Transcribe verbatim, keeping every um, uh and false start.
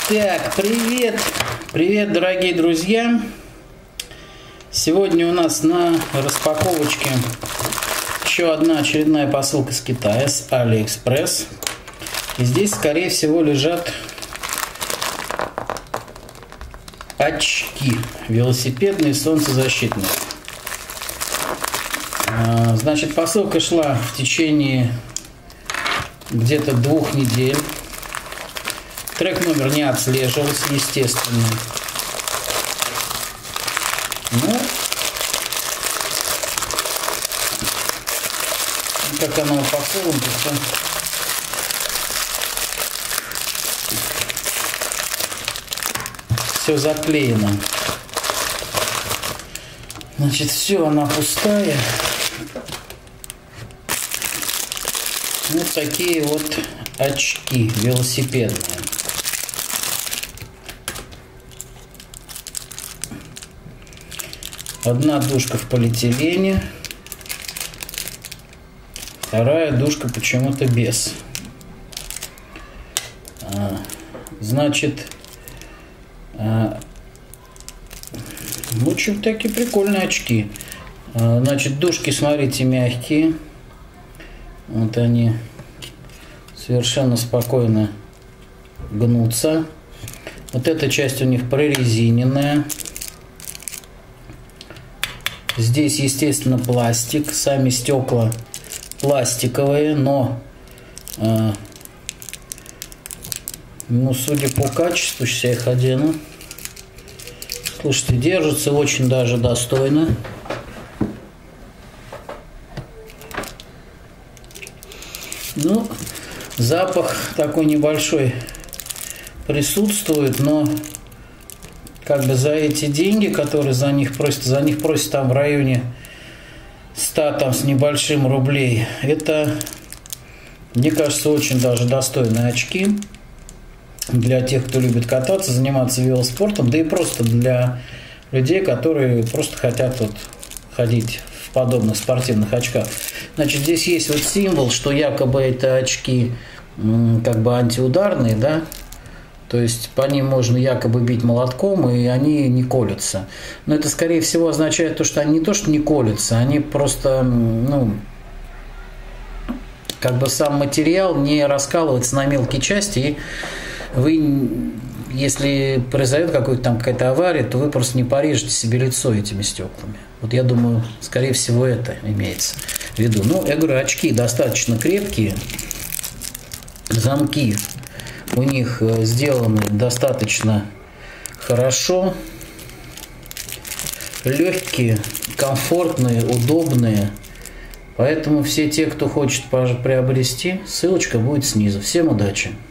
Так, привет! Привет, дорогие друзья! Сегодня у нас на распаковочке еще одна очередная посылка с Китая, с Алиэкспресс. И здесь, скорее всего, лежат очки велосипедные, солнцезащитные. Значит, посылка шла в течение где-то двух недель. Трек номер не отслеживался, естественно. Ну, как оно упаковано, все, все заклеено. Значит, все, она пустая. Вот такие вот очки велосипедные. Одна дужка в полиэтилене, вторая дужка почему-то без. А, значит, а, в общем, такие прикольные очки. А, значит, дужки, смотрите, мягкие. Вот они совершенно спокойно гнутся. Вот эта часть у них прорезиненная. Здесь, естественно, пластик. Сами стекла пластиковые, но э, ну, судя по качеству, сейчас я их одену. Слушайте, держатся очень даже достойно. Ну, запах такой небольшой присутствует, но как бы за эти деньги, которые за них просят, за них просят там в районе ста там с небольшим рублей, это, мне кажется, очень даже достойные очки для тех, кто любит кататься, заниматься велоспортом, да и просто для людей, которые просто хотят вот ходить в подобных спортивных очках. Значит, здесь есть вот символ, что якобы это очки как бы антиударные, да, то есть по ним можно якобы бить молотком, и они не колются. Но это, скорее всего, означает то, что они не то, что не колются, они просто, ну, как бы сам материал не раскалывается на мелкие части, и вы, если произойдет какой-то там какая-то авария, то вы просто не порежете себе лицо этими стеклами. Вот я думаю, скорее всего, это имеется в виду. Ну, я говорю, очки достаточно крепкие, замки у них сделаны достаточно хорошо, легкие, комфортные, удобные. Поэтому все те, кто хочет приобрести, ссылочка будет снизу. Всем удачи!